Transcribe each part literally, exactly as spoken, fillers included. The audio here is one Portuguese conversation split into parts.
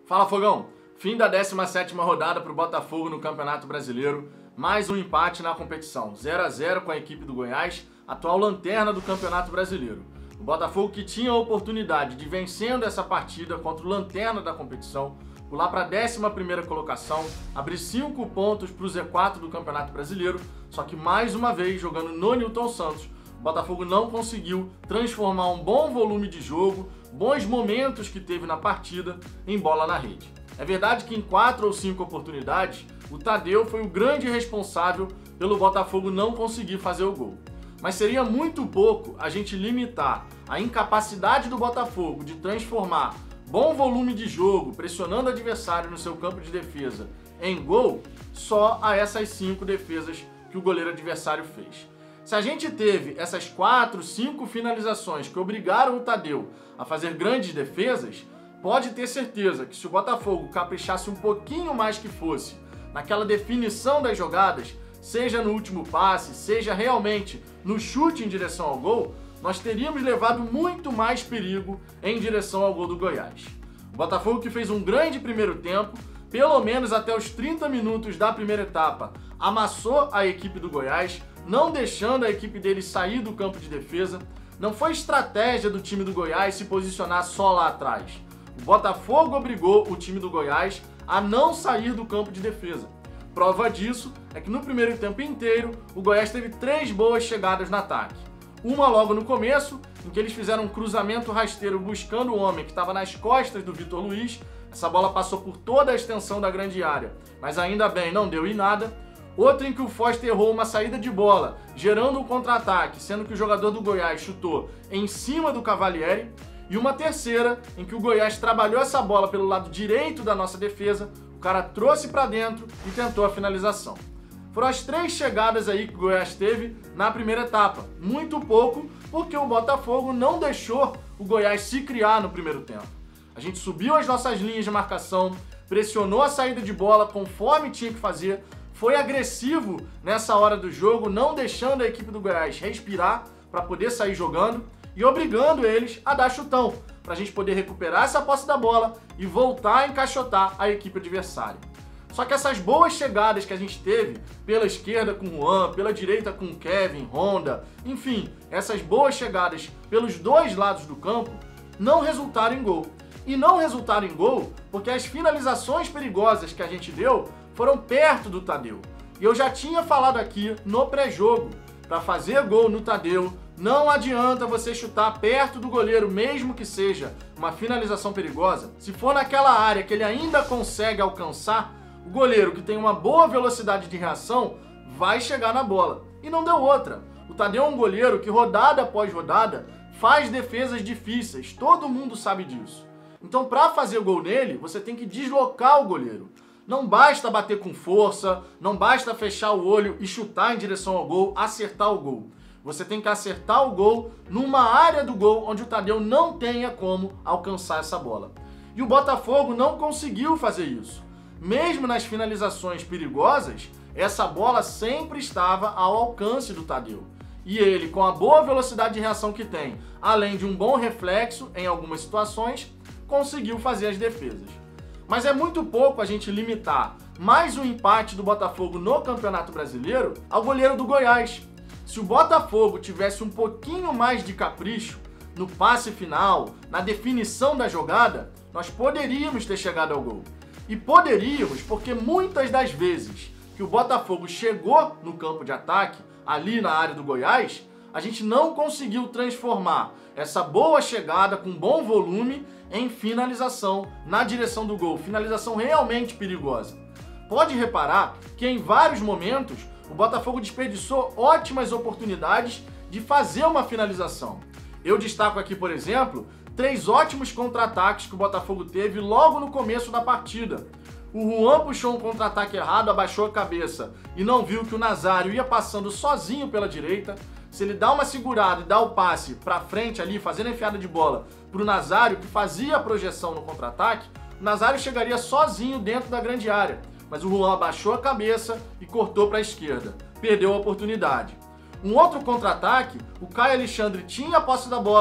Fala, Fogão! Fim da décima sétima rodada para o Botafogo no Campeonato Brasileiro. Mais um empate na competição. zero a zero com a equipe do Goiás, atual lanterna do Campeonato Brasileiro. O Botafogo, que tinha a oportunidade de, vencendo essa partida contra o lanterna da competição, pular para a décima primeira colocação, abrir cinco pontos para o Z quatro do Campeonato Brasileiro, só que mais uma vez, jogando no Nilton Santos, o Botafogo não conseguiu transformar um bom volume de jogo, bons momentos que teve na partida, em bola na rede. É verdade que em quatro ou cinco oportunidades, o Tadeu foi o grande responsável pelo Botafogo não conseguir fazer o gol. Mas seria muito pouco a gente limitar a incapacidade do Botafogo de transformar bom volume de jogo, pressionando o adversário no seu campo de defesa, em gol, só a essas cinco defesas que o goleiro adversário fez. Se a gente teve essas quatro, cinco finalizações que obrigaram o Tadeu a fazer grandes defesas, pode ter certeza que se o Botafogo caprichasse um pouquinho mais que fosse naquela definição das jogadas, seja no último passe, seja realmente no chute em direção ao gol, nós teríamos levado muito mais perigo em direção ao gol do Goiás. O Botafogo, que fez um grande primeiro tempo, pelo menos até os trinta minutos da primeira etapa, amassou a equipe do Goiás, não deixando a equipe dele sair do campo de defesa. Não foi estratégia do time do Goiás se posicionar só lá atrás. O Botafogo obrigou o time do Goiás a não sair do campo de defesa. Prova disso é que no primeiro tempo inteiro, o Goiás teve três boas chegadas no ataque. Uma logo no começo, em que eles fizeram um cruzamento rasteiro buscando o homem que estava nas costas do Vitor Luiz. Essa bola passou por toda a extensão da grande área, mas ainda bem não deu em nada. Outra em que o Foster errou uma saída de bola, gerando um contra-ataque, sendo que o jogador do Goiás chutou em cima do Cavalieri. E uma terceira em que o Goiás trabalhou essa bola pelo lado direito da nossa defesa, o cara trouxe para dentro e tentou a finalização. Foram as três chegadas aí que o Goiás teve na primeira etapa. Muito pouco, porque o Botafogo não deixou o Goiás se criar no primeiro tempo. A gente subiu as nossas linhas de marcação, pressionou a saída de bola conforme tinha que fazer, foi agressivo nessa hora do jogo, não deixando a equipe do Goiás respirar para poder sair jogando e obrigando eles a dar chutão, para a gente poder recuperar essa posse da bola e voltar a encaixotar a equipe adversária. Só que essas boas chegadas que a gente teve pela esquerda com o Juan, pela direita com o Kevin, Honda, enfim, essas boas chegadas pelos dois lados do campo não resultaram em gol. E não resultaram em gol porque as finalizações perigosas que a gente deu foram perto do Tadeu. E eu já tinha falado aqui no pré-jogo, para fazer gol no Tadeu, não adianta você chutar perto do goleiro, mesmo que seja uma finalização perigosa. Se for naquela área que ele ainda consegue alcançar, o goleiro, que tem uma boa velocidade de reação, vai chegar na bola. E não deu outra. O Tadeu é um goleiro que, rodada após rodada, faz defesas difíceis. Todo mundo sabe disso. Então, para fazer gol nele, você tem que deslocar o goleiro. Não basta bater com força, não basta fechar o olho e chutar em direção ao gol, acertar o gol. Você tem que acertar o gol numa área do gol onde o Tadeu não tenha como alcançar essa bola. E o Botafogo não conseguiu fazer isso. Mesmo nas finalizações perigosas, essa bola sempre estava ao alcance do Tadeu. E ele, com a boa velocidade de reação que tem, além de um bom reflexo em algumas situações, conseguiu fazer as defesas. Mas é muito pouco a gente limitar mais um empate do Botafogo no Campeonato Brasileiro ao goleiro do Goiás. Se o Botafogo tivesse um pouquinho mais de capricho no passe final, na definição da jogada, nós poderíamos ter chegado ao gol. E poderíamos porque muitas das vezes que o Botafogo chegou no campo de ataque, ali na área do Goiás, a gente não conseguiu transformar essa boa chegada com bom volume em finalização na direção do gol, finalização realmente perigosa. Pode reparar que em vários momentos o Botafogo desperdiçou ótimas oportunidades de fazer uma finalização. Eu destaco aqui, por exemplo, três ótimos contra-ataques que o Botafogo teve logo no começo da partida. O Juan puxou um contra-ataque errado, abaixou a cabeça e não viu que o Nazário ia passando sozinho pela direita. Se ele dá uma segurada e dá o passe para frente ali, fazendo a enfiada de bola para o Nazário, que fazia a projeção no contra-ataque, o Nazário chegaria sozinho dentro da grande área. Mas o Juan abaixou a cabeça e cortou para a esquerda. Perdeu a oportunidade. Um outro contra-ataque, o Caio Alexandre tinha a posse da bola,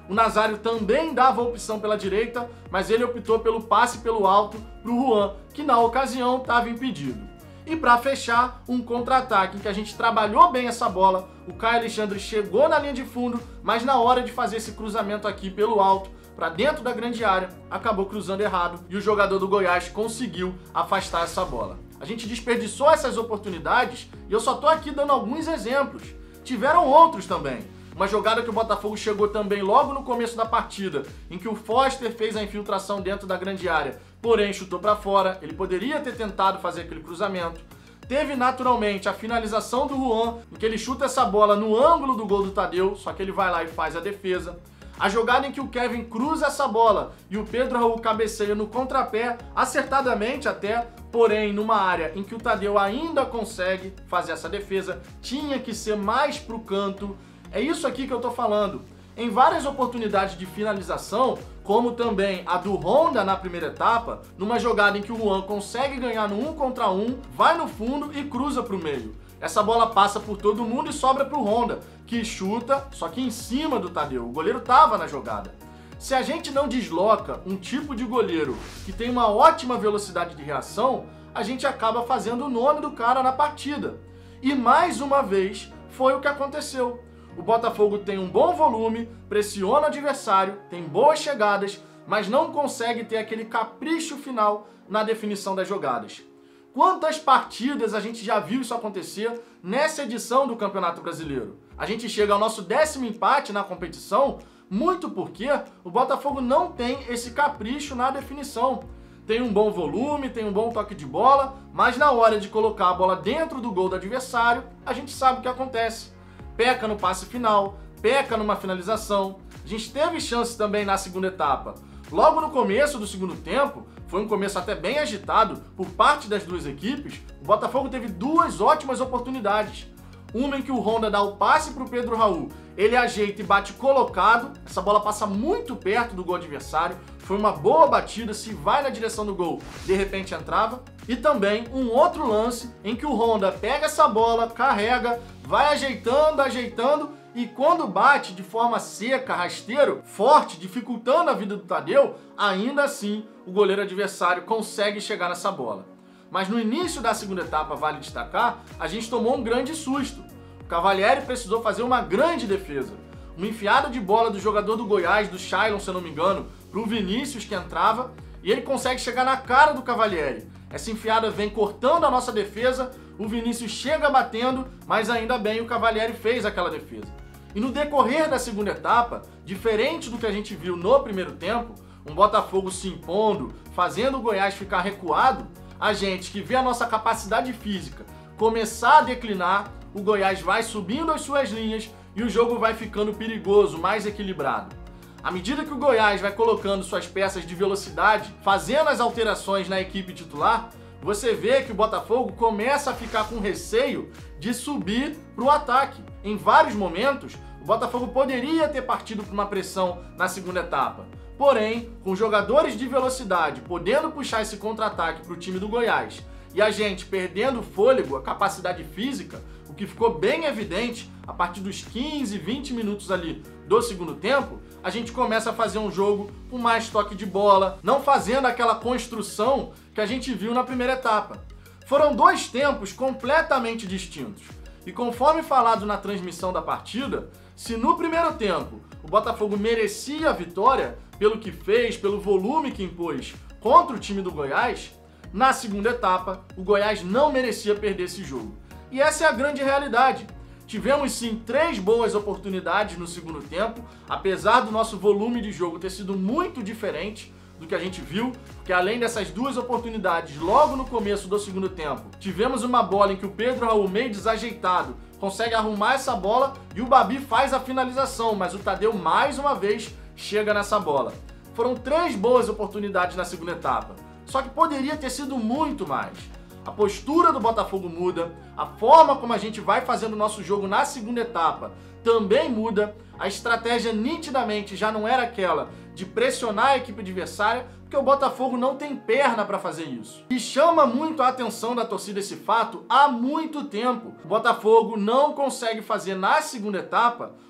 O Nazário também dava opção pela direita, mas ele optou pelo passe pelo alto para o Juan, que na ocasião estava impedido. E para fechar, um contra-ataque em que a gente trabalhou bem essa bola, o Caio Alexandre chegou na linha de fundo, mas na hora de fazer esse cruzamento aqui pelo alto, para dentro da grande área, acabou cruzando errado e o jogador do Goiás conseguiu afastar essa bola. A gente desperdiçou essas oportunidades e eu só tô aqui dando alguns exemplos. Tiveram outros também. Uma jogada que o Botafogo chegou também logo no começo da partida, em que o Foster fez a infiltração dentro da grande área, porém chutou para fora, ele poderia ter tentado fazer aquele cruzamento. Teve naturalmente a finalização do Juan, em que ele chuta essa bola no ângulo do gol do Tadeu, só que ele vai lá e faz a defesa. A jogada em que o Kevin cruza essa bola e o Pedro Raul cabeceia no contrapé, acertadamente até, porém numa área em que o Tadeu ainda consegue fazer essa defesa, tinha que ser mais pro canto. É isso aqui que eu tô falando. Em várias oportunidades de finalização, como também a do Honda na primeira etapa, numa jogada em que o Juan consegue ganhar no um contra um, vai no fundo e cruza pro meio. Essa bola passa por todo mundo e sobra pro Honda, que chuta, só que em cima do Tadeu. O goleiro tava na jogada. Se a gente não desloca um tipo de goleiro que tem uma ótima velocidade de reação, a gente acaba fazendo o nome do cara na partida. E mais uma vez, foi o que aconteceu. O Botafogo tem um bom volume, pressiona o adversário, tem boas chegadas, mas não consegue ter aquele capricho final na definição das jogadas. Quantas partidas a gente já viu isso acontecer nessa edição do Campeonato Brasileiro? A gente chega ao nosso décimo empate na competição, muito porque o Botafogo não tem esse capricho na definição. Tem um bom volume, tem um bom toque de bola, mas na hora de colocar a bola dentro do gol do adversário, a gente sabe o que acontece. Peca no passe final, peca numa finalização. A gente teve chance também na segunda etapa. Logo no começo do segundo tempo, foi um começo até bem agitado por parte das duas equipes, o Botafogo teve duas ótimas oportunidades. Uma em que o Honda dá o passe para o Pedro Raul, ele ajeita e bate colocado, essa bola passa muito perto do gol adversário, foi uma boa batida, se vai na direção do gol, de repente entrava. E também um outro lance em que o Honda pega essa bola, carrega, vai ajeitando, ajeitando, e quando bate de forma seca, rasteiro, forte, dificultando a vida do Tadeu, ainda assim o goleiro adversário consegue chegar nessa bola. Mas no início da segunda etapa, vale destacar, a gente tomou um grande susto. O Cavalieri precisou fazer uma grande defesa. Uma enfiada de bola do jogador do Goiás, do Shailon, se eu não me engano, pro Vinícius que entrava, e ele consegue chegar na cara do Cavalieri. Essa enfiada vem cortando a nossa defesa, o Vinícius chega batendo, mas ainda bem o Cavalieri fez aquela defesa. E no decorrer da segunda etapa, diferente do que a gente viu no primeiro tempo, um Botafogo se impondo, fazendo o Goiás ficar recuado, a gente que vê a nossa capacidade física começar a declinar, o Goiás vai subindo as suas linhas e o jogo vai ficando perigoso, mais equilibrado. À medida que o Goiás vai colocando suas peças de velocidade, fazendo as alterações na equipe titular, você vê que o Botafogo começa a ficar com receio de subir para o ataque. Em vários momentos, o Botafogo poderia ter partido para uma pressão na segunda etapa. Porém, com jogadores de velocidade podendo puxar esse contra-ataque para o time do Goiás e a gente perdendo o fôlego, a capacidade física, o que ficou bem evidente a partir dos quinze, vinte minutos ali do segundo tempo, a gente começa a fazer um jogo com mais toque de bola, não fazendo aquela construção que a gente viu na primeira etapa. Foram dois tempos completamente distintos. E conforme falado na transmissão da partida, se no primeiro tempo o Botafogo merecia a vitória pelo que fez, pelo volume que impôs contra o time do Goiás, na segunda etapa o Goiás não merecia perder esse jogo. E essa é a grande realidade. Tivemos sim três boas oportunidades no segundo tempo, apesar do nosso volume de jogo ter sido muito diferente do que a gente viu, porque além dessas duas oportunidades logo no começo do segundo tempo, tivemos uma bola em que o Pedro Raul, meio desajeitado, consegue arrumar essa bola e o Babi faz a finalização, mas o Tadeu mais uma vez chega nessa bola. Foram três boas oportunidades na segunda etapa, só que poderia ter sido muito mais. A postura do Botafogo muda, a forma como a gente vai fazendo o nosso jogo na segunda etapa também muda, a estratégia nitidamente já não era aquela de pressionar a equipe adversária, porque o Botafogo não tem perna para fazer isso. E chama muito a atenção da torcida esse fato há muito tempo. O Botafogo não consegue fazer na segunda etapa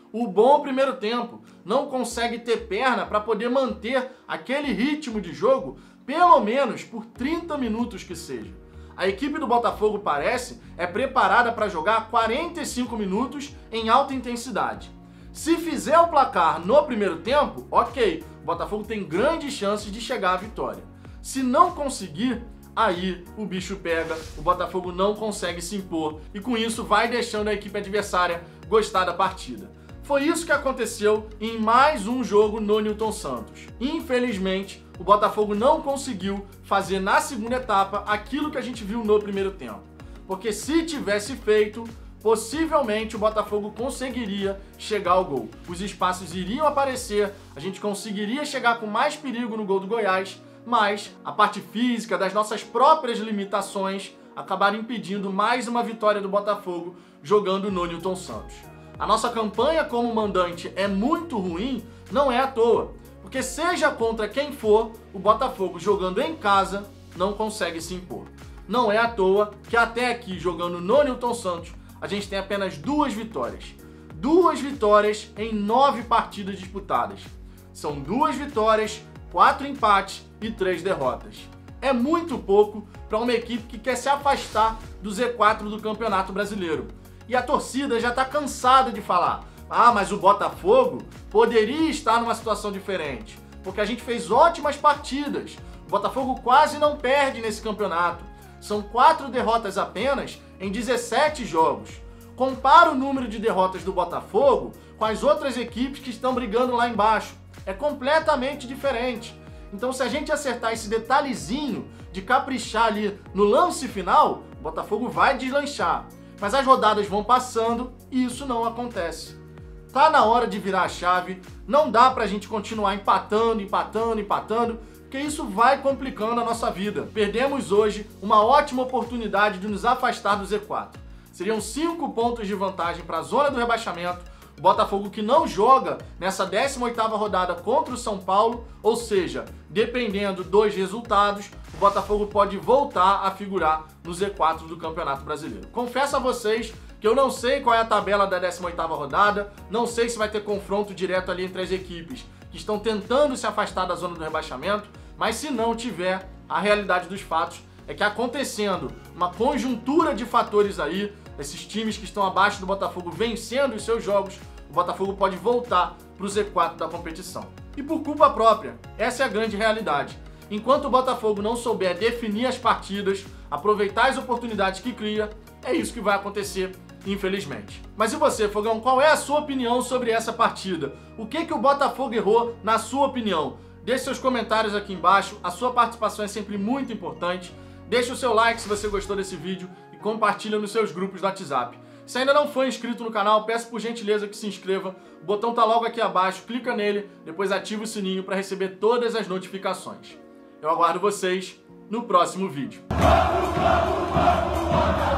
o bom primeiro tempo, não consegue ter perna para poder manter aquele ritmo de jogo, pelo menos por trinta minutos que seja. A equipe do Botafogo parece é preparada para jogar quarenta e cinco minutos em alta intensidade. Se fizer o placar no primeiro tempo, ok, o Botafogo tem grandes chances de chegar à vitória. Se não conseguir, aí o bicho pega, o Botafogo não consegue se impor e com isso vai deixando a equipe adversária gostar da partida. Foi isso que aconteceu em mais um jogo no Newton Santos. Infelizmente, o Botafogo não conseguiu fazer na segunda etapa aquilo que a gente viu no primeiro tempo. Porque se tivesse feito, possivelmente o Botafogo conseguiria chegar ao gol. Os espaços iriam aparecer, a gente conseguiria chegar com mais perigo no gol do Goiás, mas a parte física das nossas próprias limitações acabaram impedindo mais uma vitória do Botafogo jogando no Newton Santos. A nossa campanha como mandante é muito ruim, não é à toa, porque seja contra quem for, o Botafogo jogando em casa não consegue se impor. Não é à toa que até aqui, jogando no Newton Santos, a gente tem apenas duas vitórias. Duas vitórias em nove partidas disputadas. São duas vitórias, quatro empates e três derrotas. É muito pouco para uma equipe que quer se afastar do Z quatro do Campeonato Brasileiro. E a torcida já está cansada de falar: ah, mas o Botafogo poderia estar numa situação diferente, porque a gente fez ótimas partidas. O Botafogo quase não perde nesse campeonato. São quatro derrotas apenas em dezessete jogos. Compara o número de derrotas do Botafogo com as outras equipes que estão brigando lá embaixo. É completamente diferente. Então, se a gente acertar esse detalhezinho de caprichar ali no lance final, o Botafogo vai deslanchar. Mas as rodadas vão passando e isso não acontece. Tá na hora de virar a chave, não dá pra gente continuar empatando, empatando, empatando, porque isso vai complicando a nossa vida. Perdemos hoje uma ótima oportunidade de nos afastar do Z quatro. Seriam cinco pontos de vantagem para a zona do rebaixamento. O Botafogo que não joga nessa décima oitava rodada contra o São Paulo, ou seja, dependendo dos resultados, o Botafogo pode voltar a figurar no Z quatro do Campeonato Brasileiro. Confesso a vocês que eu não sei qual é a tabela da décima oitava rodada, não sei se vai ter confronto direto ali entre as equipes que estão tentando se afastar da zona do rebaixamento, mas se não tiver, a realidade dos fatos é que acontecendo uma conjuntura de fatores aí, esses times que estão abaixo do Botafogo vencendo os seus jogos, o Botafogo pode voltar para o Z quatro da competição. E por culpa própria, essa é a grande realidade. Enquanto o Botafogo não souber definir as partidas, aproveitar as oportunidades que cria, é isso que vai acontecer, infelizmente. Mas e você, Fogão, qual é a sua opinião sobre essa partida? O que que o Botafogo errou, na sua opinião? Deixe seus comentários aqui embaixo, a sua participação é sempre muito importante. Deixe o seu like se você gostou desse vídeo e compartilha nos seus grupos do WhatsApp. Se ainda não foi inscrito no canal, peço por gentileza que se inscreva. O botão tá logo aqui abaixo, clica nele, depois ativa o sininho para receber todas as notificações. Eu aguardo vocês no próximo vídeo.